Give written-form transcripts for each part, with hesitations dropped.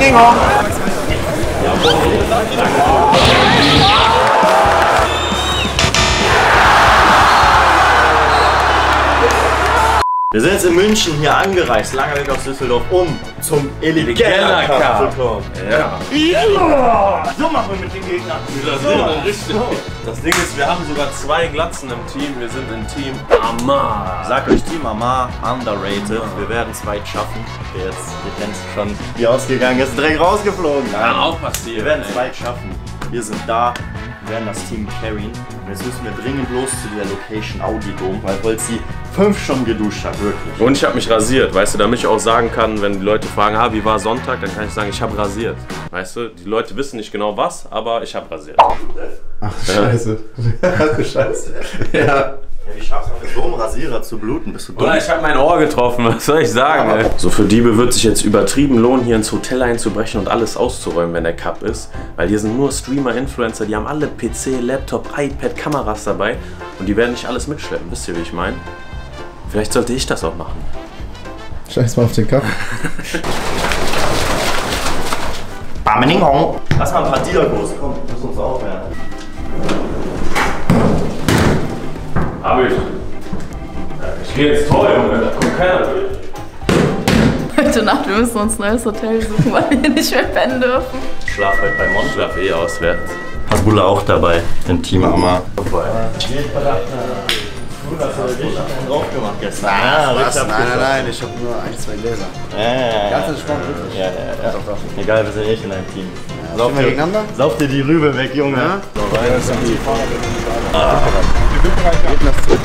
Ding Hong. Wir sind jetzt in München hier angereist, lange Weg aus Düsseldorf, um zum Eligella Cup zu kommen. Ja. So machen wir mit den Gegnern. Das Ding ist, wir haben sogar 2 Glatzen im Team. Wir sind im Team Amar. Ich sag euch, Team Amar, underrated. Wir werden 2 schaffen. Der jetzt, ihr kennt schon, wie ausgegangen ist, direkt rausgeflogen. Kann auch passieren. Wir werden 2 schaffen. Wir sind da. Wir werden das Team carryen. Und jetzt müssen wir dringend los zu dieser Location Audi Dom, weil Holzi 5 schon geduscht hat, wirklich. Und ich habe mich rasiert, weißt du, damit ich auch sagen kann, wenn die Leute fragen, wie war Sonntag, dann kann ich sagen, ich habe rasiert. Weißt du, die Leute wissen nicht genau was, aber ich habe rasiert. Ach, scheiße. Ach, scheiße. Ja. Wie schaffst du mit so einem Rasierer zu bluten? Bist du dumm? Oder ich habe mein Ohr getroffen, was soll ich sagen, ey? So für Diebe wird sich jetzt übertrieben lohnen, hier ins Hotel einzubrechen und alles auszuräumen, wenn der Cup ist. Weil hier sind nur Streamer, Influencer, die haben alle PC, Laptop, iPad, Kameras dabei. Und die werden nicht alles mitschleppen, wisst ihr, wie ich meine? Vielleicht sollte ich das auch machen. Scheiß mal auf den Cup. Lass mal ein paar Diagos, komm, lass uns aufwärmen. Hab ich. Ich geh ins Tor, Junge, da kommt keiner durch. Heute Nacht, wir müssen uns ein neues Hotel suchen, weil wir hier nicht mehr pennen dürfen. Ich schlaf halt bei Mon. Ich schlaf eh auswärts. Hasbulla auch dabei, im Team Amar. Drauf gemacht gestern. Nein, ich hab nur 1, 2 Gläser. Ganz entspannt, wirklich. Ja. Egal, wir sind echt in einem Team. Sind wir gegeneinander? Sauf dir die Rübe weg, Junge. Ja? So, rein. Geht nach zurück.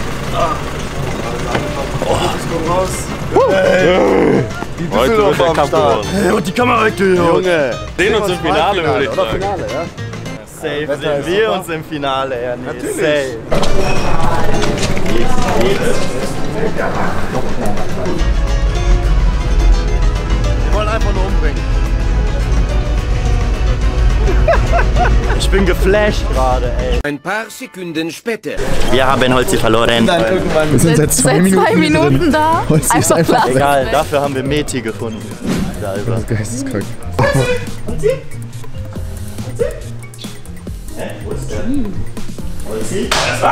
Die Düsseldorf am Start. Und die Kamera weg, Junge. Sehen uns im Finale, würde ich sagen. Finale, ja? Safe sehen wir uns im Finale, ja, nee. Natürlich. Safe. Wir wollen einfach nur umbringen. Ich bin geflasht gerade, ey. Ein paar Sekunden später. Wir haben Holzi verloren. Wir sind seit 2 Minuten Minuten da. Holzi ist einfach Platz. weg. Egal, dafür haben wir Meti gefunden. Das ist geisteskrank. Wo ist der? Holzi?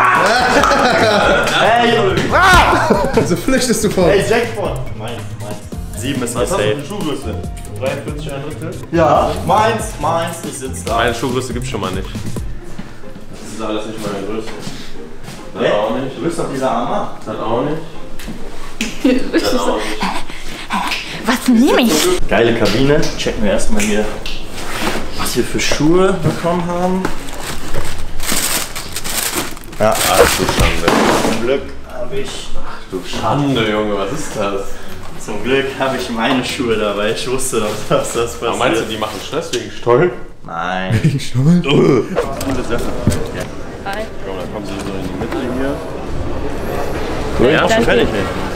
Hey, Junge! So flüchtest du vor. Hey, Jackpot! Meins. 7 ist Was hast du für safe. eine Schuhgröße? 43, 1 Drittel? Ja, meins. Ich sitze da. Meine Schuhgröße gibt's schon mal nicht. Das ist alles nicht meine Größe. Das Hä? auch nicht. Du bist doch dieser Amar. Das auch nicht. Das auch nicht. Was nehme ich? Geile Kabine. Checken wir erstmal hier, was wir für Schuhe bekommen haben. Ja, Ach du Schande. zum Glück habe ich. Du Schande, Junge, was ist das? Zum Glück habe ich meine Schuhe dabei. Ich wusste doch, dass das passiert. Aber meinst du, die machen Stress wegen Stollen? Nein. Coole Sache. Hi. Komm, dann kommen sie so in die Mitte hier. Cool. Ja, schon fertig.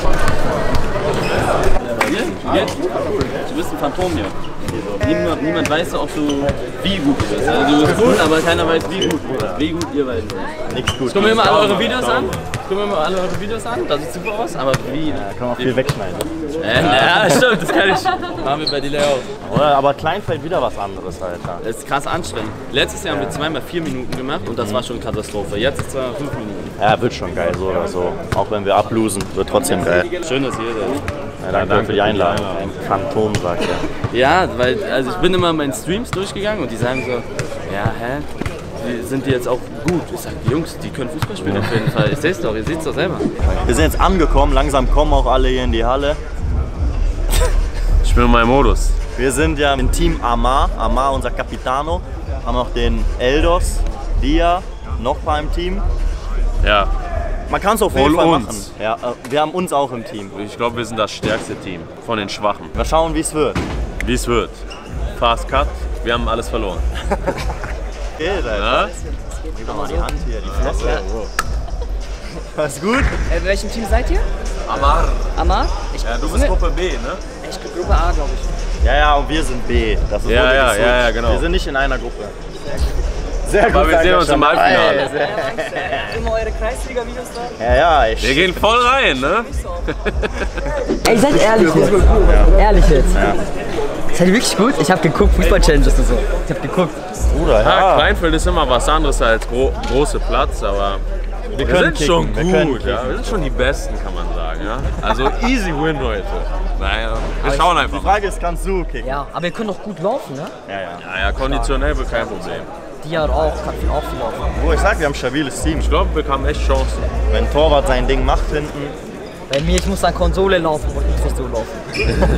Jetzt? Du bist ein Phantom hier. Niemand weiß, ob du wie gut du bist. Also du bist gut, aber keiner weiß wie gut. Wie gut ihr beiden seid. Nichts gut. Ich gucke mir immer alle eure Videos an. Das sieht super aus, aber wie? Kann man viel wegschneiden. Ja, stimmt, das kann ich. Machen wir bei Delay auch. Oder, aber klein fällt wieder was anderes, Alter. Das ist krass anstrengend. Letztes Jahr haben wir 2 mal 4 Minuten gemacht und das war schon Katastrophe. Jetzt ist es 5 Minuten. Ja, wird schon geil, so oder so. Auch wenn wir ablosen, wird trotzdem geil. Schön, dass ihr hier seid. Ja, danke für die Einladung. Ein Phantom, sagt er. Ja, weil also ich bin immer in meinen Streams durchgegangen und die sagen so, ja, sind die jetzt auch gut? Ich sag, die Jungs, die können Fußball spielen auf jeden Fall. Ich seh's doch, ihr seht's doch selber. Wir sind jetzt angekommen, langsam kommen auch alle hier in die Halle. Ich bin in meinem Modus. Wir sind ja im Team Amar, unser Capitano. Haben noch den Eldos, Dia, noch beim Team. Ja, Man kann es auf jeden Hol Fall uns. machen. Ja, wir haben uns auch im Team. ich glaube, wir sind das stärkste Team von den Schwachen. Mal schauen, wie es wird. Wie es wird. Fast Cut, wir haben alles verloren. Geht, Alter. Ja? Gib doch mal die Hand hier, die Fresse. Alles gut? In welchem Team seid ihr? Amar. Amar? Ja, du bist Gruppe B, ne? Ich bin Gruppe A, glaube ich. Ja, und wir sind B. Das ist Ja, wurde ja, geswitcht. ja, genau. Wir sind nicht in einer Gruppe. Sehr gut. Aber wir sehen uns im Halbfinale. Immer eure Kreisliga-Videos da? Ja, ich. Wir gehen voll rein, ne? Ey, seid ehrlich jetzt. Ehrlich jetzt. Seid ihr wirklich gut? Ich hab geguckt, Fußball-Challenges und so. Ich hab geguckt. Bruder, Ja, Kleinfeld ist immer was anderes als große Platz, aber wir sind schon gut. Ja. Wir sind schon die Besten, kann man sagen. Ja? Also easy win heute. Naja, wir schauen einfach. Die Frage ist, kannst du kicken? Ja, aber ihr könnt doch gut laufen, ne? Ja, konditionell wird kein Problem. Die hat auch, kann viel laufen. Wo ich sag, wir haben ein stabiles Team. Ich glaube, wir haben echt Chancen. Wenn Torwart sein Ding macht hinten. Bei mir, ich muss an Konsole laufen, aber ich muss nicht so laufen.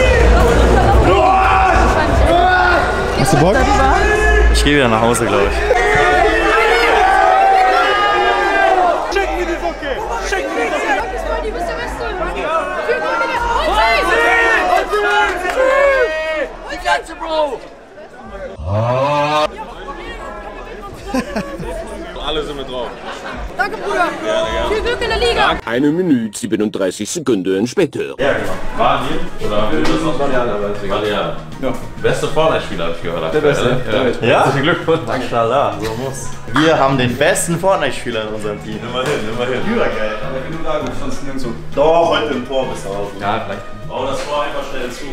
Hast du Bock? Ich gehe wieder nach Hause, glaube ich. Alle sind mit drauf. Danke, Bruder. Viel Glück in der Liga. 1 Minute 37 Sekunden später. Ja, genau. Vali oder will das noch Vali? Ja. Beste Fortnite-Spieler habe ich gehört. Der Beste. Ja? Herzlichen Glückwunsch. Inshallah, so muss. Wir haben den besten Fortnite-Spieler in unserem Team. Immerhin. Übergeil. Doch, heute im Tor bis raus. Ja, vielleicht. Bau das Tor einfach schnell zu.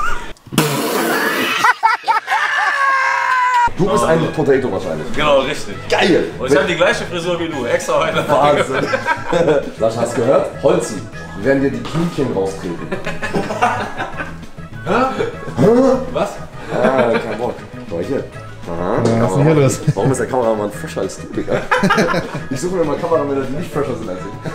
Du bist ein Potato wahrscheinlich. Genau, richtig. Geil! Und ich habe die gleiche Frisur wie du, extra heute. Wahnsinn. Sascha, hast du gehört? Holzi, wir werden dir die Kniekchen raustreten. Was? Ah, kein Bock. Leute. Was ist denn hier los? Warum ist der Kameramann fresher als du, Digga? Ich suche mir mal Kameramänner, die nicht fresher sind als ich.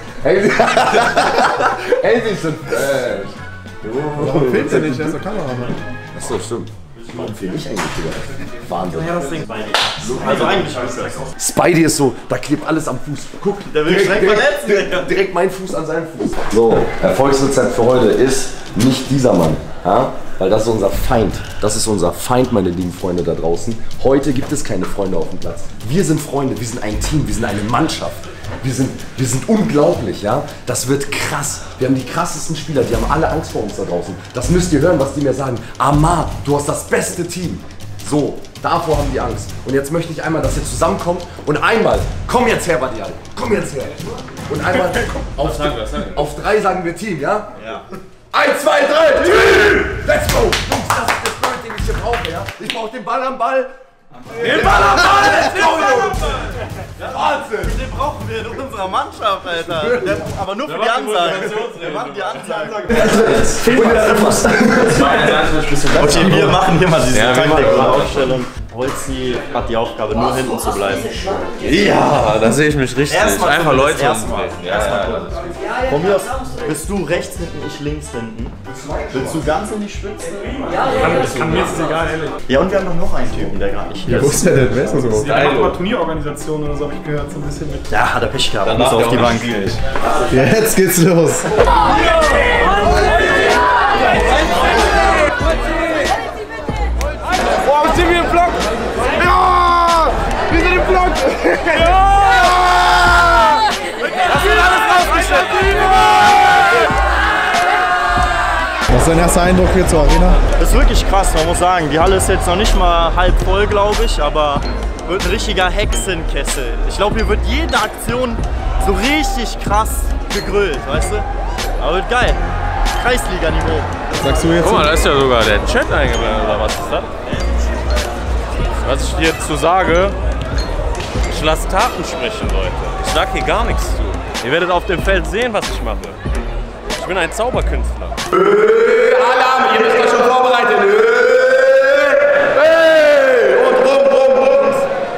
Hey, sie sind fresh. Warum filmst du nicht? Der ist doch Kameramann. Achso, stimmt. Warum film ich eigentlich, Digga? Wahnsinn. Also eigentlich Spidey ist so, da klebt alles am Fuß. Guck, der will direkt verletzen. direkt mein Fuß an seinen Fuß. So, Erfolgsrezept für heute ist nicht dieser Mann. Ja? Weil das ist unser Feind. Das ist unser Feind, meine lieben Freunde da draußen. Heute gibt es keine Freunde auf dem Platz. Wir sind Freunde, wir sind ein Team, wir sind eine Mannschaft. Wir sind unglaublich, ja. Das wird krass. Wir haben die krassesten Spieler, die haben alle Angst vor uns da draußen. Das müsst ihr hören, was die mir sagen. Amar, du hast das beste Team. So, davor haben die Angst. Und jetzt möchte ich einmal, dass ihr zusammenkommt und einmal, komm jetzt her, Badial, komm jetzt her. Und einmal auf 3 sagen wir Team, ja? Ja. 1, 2, 3, Team! Let's go! Jungs, das ist der Spirit, den ich hier brauche, ja? Ich brauche den Ball am Ball. Den Ball am Ball! Let's go, Jungs! Wahnsinn! Den brauchen wir in unserer Mannschaft, Alter. Aber nur für die Ansage. Wir machen die Ansage. Okay, wir machen hier mal diese Taktik und Aufstellung. Holzi hat die Aufgabe, nur hinten zu bleiben. Ja, da sehe ich mich richtig. Einfach Leute. Erstmal. Von mir aus bist du rechts hinten, ich links hinten. Willst du ganz in die Spitze? Kann mir ist es egal, ehrlich. Ja, und wir haben noch einen Typen, der gerade nicht hier ist. Wo ist der denn? Wer ist das überhaupt? Der macht aber Turnierorganisation oder so, hab ich gehört, so ein bisschen mit. Ja, hat er Pech gehabt, muss auf die Bank. Jetzt geht's los. Boah, sind wir im Block? Ja! Wir sind im Block! Ja! Das wird alles rausgeschnitten! Was ist dein erster Eindruck hier zur Arena? Das ist wirklich krass, man muss sagen. Die Halle ist jetzt noch nicht mal halb voll, glaube ich, aber wird ein richtiger Hexenkessel. Ich glaube, hier wird jede Aktion so richtig krass gegrillt, weißt du? Aber wird geil. Kreisliga-Niveau. Sagst du jetzt? Guck mal, da ist ja sogar der Chat eingeblendet, oder was ist das? Was ich dir zu sage, ich lasse Taten sprechen, Leute. Ich sag hier gar nichts zu. Ihr werdet auf dem Feld sehen, was ich mache. Ich bin ein Zauberkünstler. Alarm, ihr müsst euch schon vorbereiten. Und rum.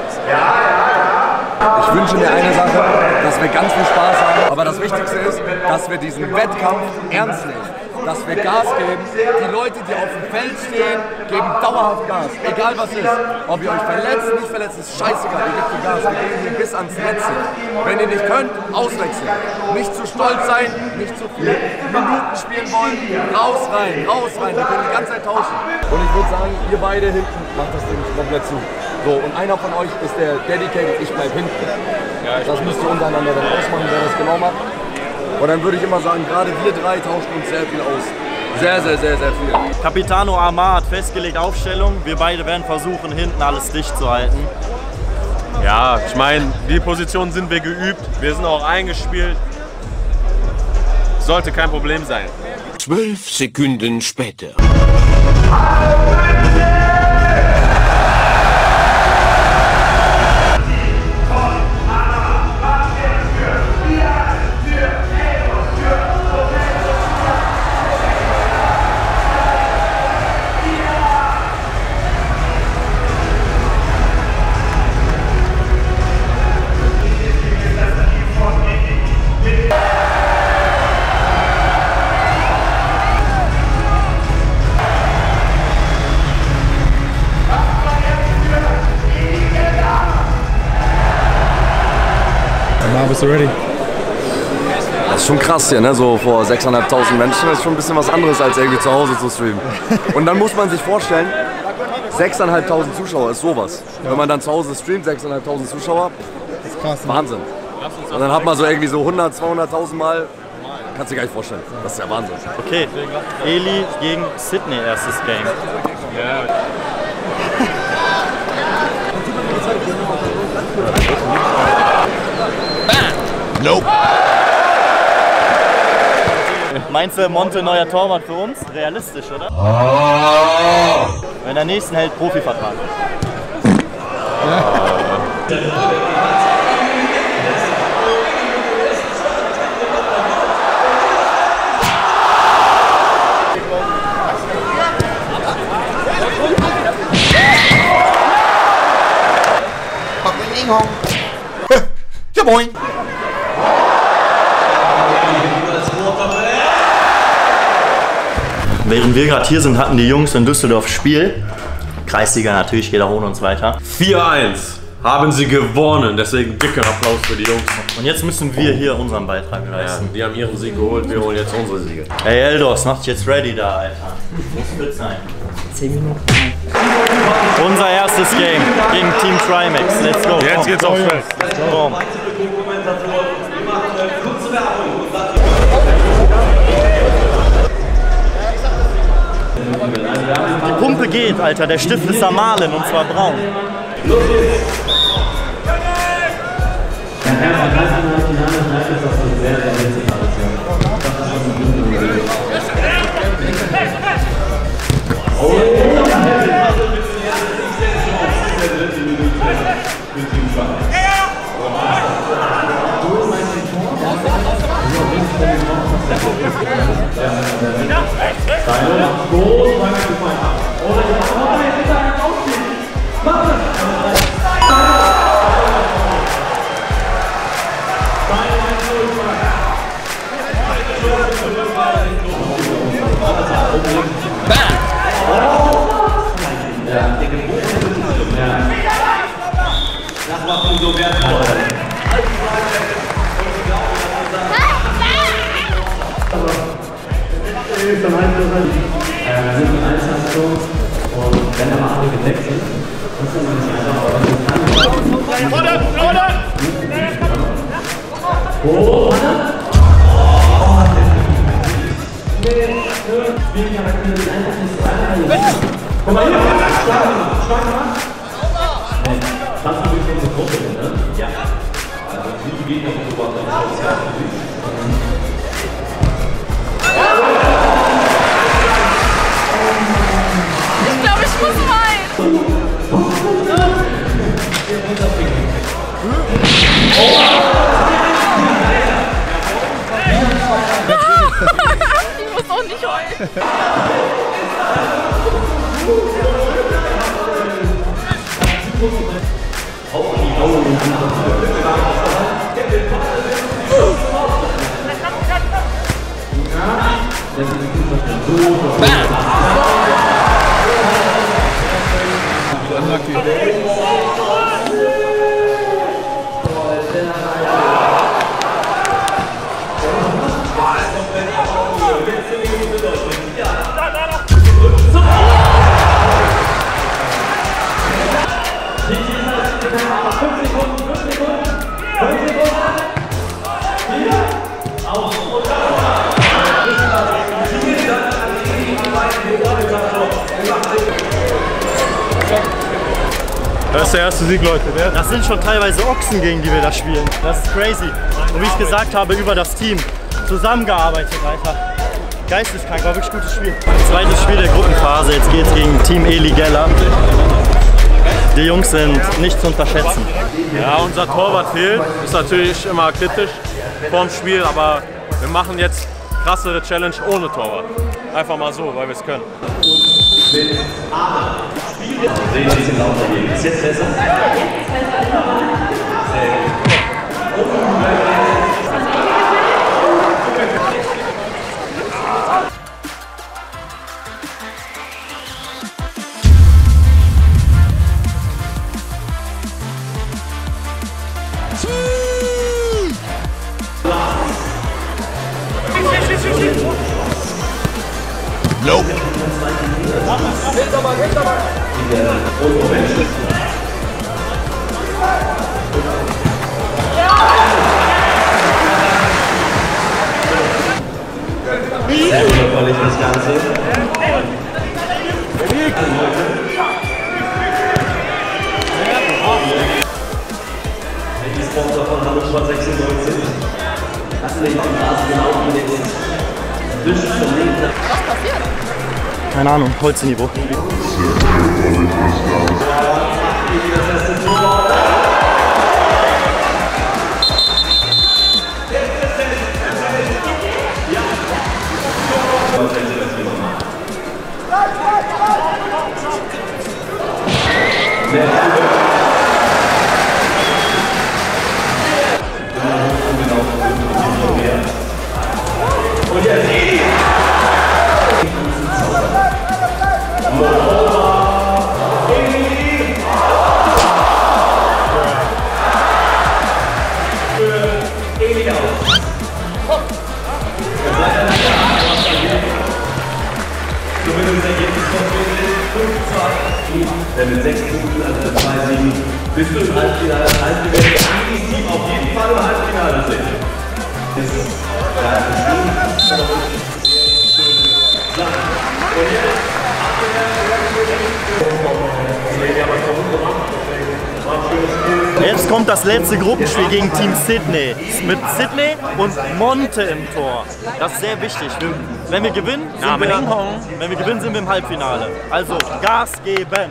Ja. Ich wünsche mir eine Sache, dass wir ganz viel Spaß haben. Aber das Wichtigste ist, dass wir diesen Wettkampf ernst nehmen. Dass wir Gas geben. Die Leute, die auf dem Feld stehen, geben dauerhaft Gas. Egal was ist. Ob ihr euch verletzt, nicht verletzt, ist scheißegal. Ihr gebt Gas. Wir gehen hier bis ans Letzte. Wenn ihr nicht könnt, auswechseln. Nicht zu stolz sein, nicht zu viel Minuten spielen wollen. Raus, rein. Wir können die ganze Zeit tauschen. Und ich würde sagen, ihr beide hinten macht das Ding komplett zu. So, und einer von euch ist der Dedicated, ich bleib hinten. Das müsst ihr untereinander dann ausmachen, wer das genau macht. Und dann würde ich immer sagen, gerade wir 3 tauschen uns sehr viel aus. Sehr viel. Capitano Amar hat festgelegt Aufstellung. Wir beide werden versuchen, hinten alles dicht zu halten. Ja, ich meine, die Position sind wir geübt, wir sind auch eingespielt. Sollte kein Problem sein. 12 Sekunden später. Bist du ready? Das ist schon krass hier, ne? So vor 6.500 Menschen ist schon ein bisschen was anderes als irgendwie zu Hause zu streamen. Und dann muss man sich vorstellen, 6.500 Zuschauer ist sowas. Wenn man dann zu Hause streamt, 6.500 Zuschauer, das ist krass, ne? Wahnsinn. Und dann hat man so irgendwie so 100.000, 200.000 Mal, kannst du dir gar nicht vorstellen. Das ist ja Wahnsinn. Okay, Eli gegen Sydney, erstes Game. Ja. Nope. Meinst du, Monte neuer Torwart für uns? Realistisch, oder? Wenn der nächsten hält, Profivertrag. Ja, moin. Während wir gerade hier sind, hatten die Jungs in Düsseldorf Spiel. Kreisliga natürlich, jeder holen uns weiter. 4-1 haben sie gewonnen, deswegen dicker Applaus für die Jungs. Und jetzt müssen wir hier unseren Beitrag leisten. Ja, die haben ihren Sieg geholt, wir holen jetzt unsere Siege. Ey Eldos, mach dich jetzt ready da, Alter. Muss fit sein. 10 Minuten. Unser erstes Game gegen Team Trimax. Let's go. Jetzt geht's auch schnell. Boom. Die Pumpe geht, Alter. Der Stift ist am Malen und zwar braun. Ich glaube, ich muss weinen. Ich muss auch nicht heulen. Das ist der erste Sieg, Leute. Das sind schon teilweise Ochsen, gegen die wir da spielen. Das ist crazy. Und wie ich gesagt habe, über das Team zusammengearbeitet, Alter. Geisteskrank, war wirklich ein gutes Spiel. Zweites Spiel der Gruppenphase, jetzt geht's gegen Team Eli Geller. Die Jungs sind nicht zu unterschätzen. Ja, unser Torwart fehlt, ist natürlich immer kritisch vorm Spiel, aber wir machen jetzt krassere Challenge ohne Torwart. Einfach mal so, weil wir es können. Sehen Sie den lauter gehen. Ist jetzt besser? Nope. Sehr wundervoll das Ganze. Der Sponsor von Hallo Sport 96. Hast du nicht auf dem Rasen gelaufen mit uns? Wünschst du zum Leben? Was passiert? Keine Ahnung, Holzniveau. Und jetzt Edi! Mit 6 Punkten an 2 Siegen bist du im Halbfinale. Das heißt, wir werden die Team auf jeden Fall im Halbfinale sehen. Das ist Jetzt kommt das letzte Gruppenspiel gegen Team Sydney. Mit Sydney und Monte im Tor. Das ist sehr wichtig. Wenn wir gewinnen, sind wir im Halbfinale. Also Gas geben.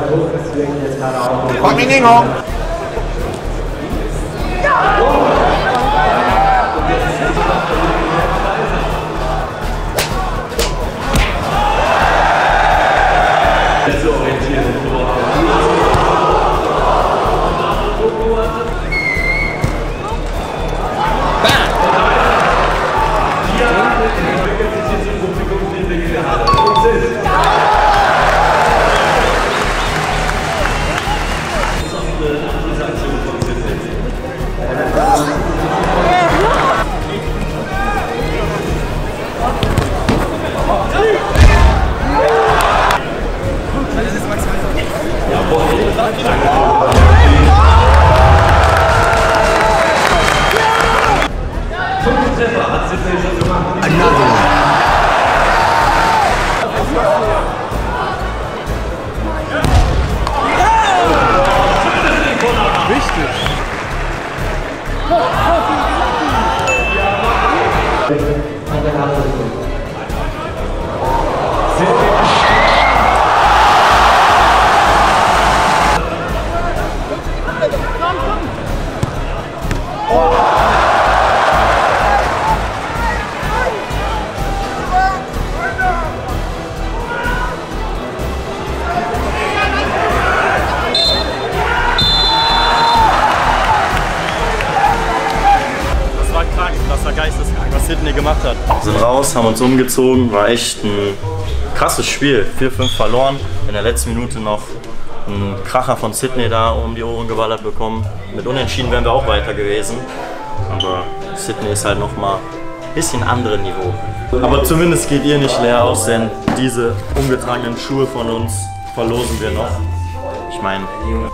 Was Sydney gemacht hat. Wir sind raus, haben uns umgezogen, war echt ein krasses Spiel. 4-5 verloren, in der letzten Minute noch einen Kracher von Sydney da um die Ohren geballert bekommen. Mit Unentschieden wären wir auch weiter gewesen, aber Sydney ist halt nochmal ein bisschen anderes Niveau. Aber zumindest geht ihr nicht leer aus, denn diese ungetragenen Schuhe von uns verlosen wir noch. Ich meine,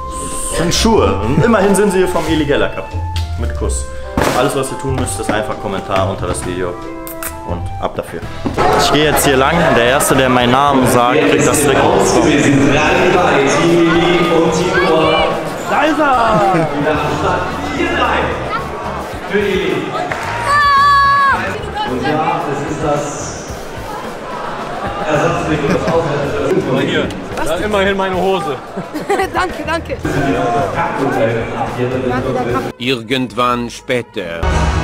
das sind Schuhe und immerhin sind sie hier vom Eli Geller Cup. Mit Kuss. Alles, was ihr tun müsst, ist einfach Kommentar unter das Video und ab dafür. Ich gehe jetzt hier lang. Der Erste, der meinen Namen sagt, kriegt das Trikot. Da ist er! Für Eli. Und ja, das ist das Ersatzweg für das Auswärts. Aber hier, da immerhin meine Hose. Danke, danke. Irgendwann später.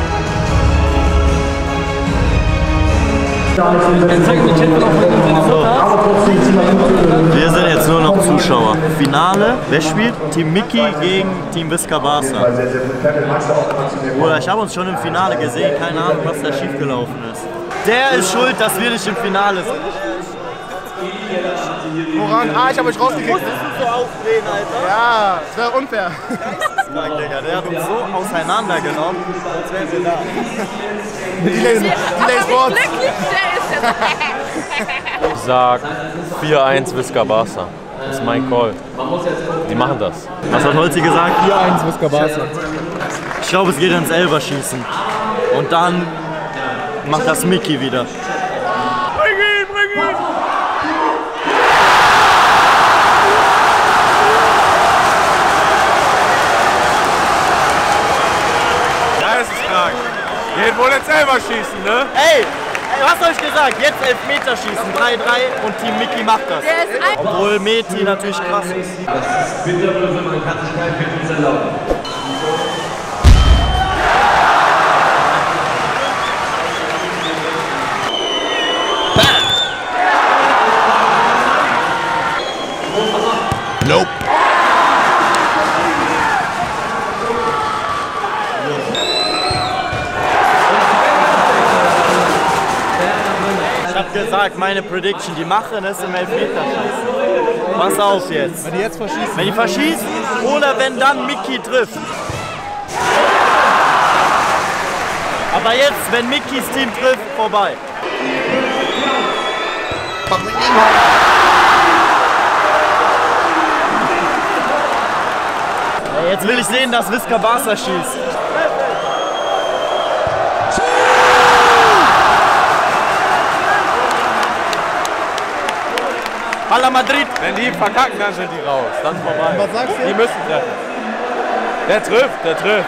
Wir sind jetzt nur noch Zuschauer. Finale, wer spielt? Team Mickey gegen Team Visca Barca. Oder ich habe uns schon im Finale gesehen, keine Ahnung, was da schiefgelaufen ist. Der ist schuld, dass wir nicht im Finale sind. Woran? Ah, ich habe euch rausgekickt. Musstest du so aufdrehen, Alter? Ja, das wäre unfair. Digga, der hat uns so auseinandergenommen, als wären wir da. Delay Sports. Ich sag 4-1 Visca Barca. Das ist mein Call. Die machen das. Was hat Holzi gesagt? 4-1 Visca Barca. Ich glaube, es geht ins Elferschießen. Und dann macht das Mickey wieder. Bring ihn, bring ihn! Geht wohl jetzt selber schießen, ne? Ey, was soll ich gesagt? Jetzt Elfmeterschießen, 3-3 und Team Mickey macht das. Obwohl Meti natürlich krass ist. Das ist bitterböse, man kann sich kein Fitness erlauben. Nope. Ich hab gesagt, meine Prediction, die machen es im Elfmeterschießen. Pass auf jetzt. Wenn die jetzt verschießen. Wenn die verschießen oder wenn dann Mickey trifft. Aber jetzt, wenn Mickys Team trifft, vorbei. Jetzt will ich sehen, dass Visca Barca schießt. Hala Madrid! Wenn die verkacken, dann sind die raus. Dann vorbei. Was sagst du? Die müssen treffen. Der trifft, der trifft.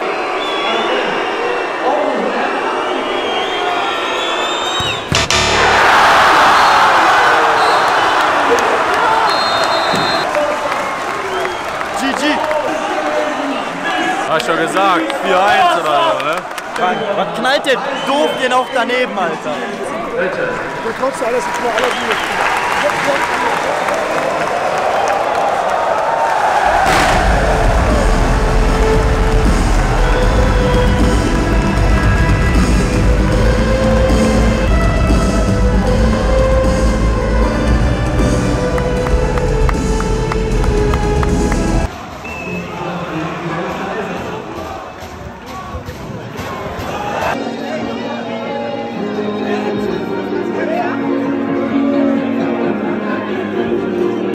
GG! Hast schon gesagt, 4-1 oder so, ne? Was knallt der doof den auch daneben, Alter? Du kommst alles, jetzt mal alle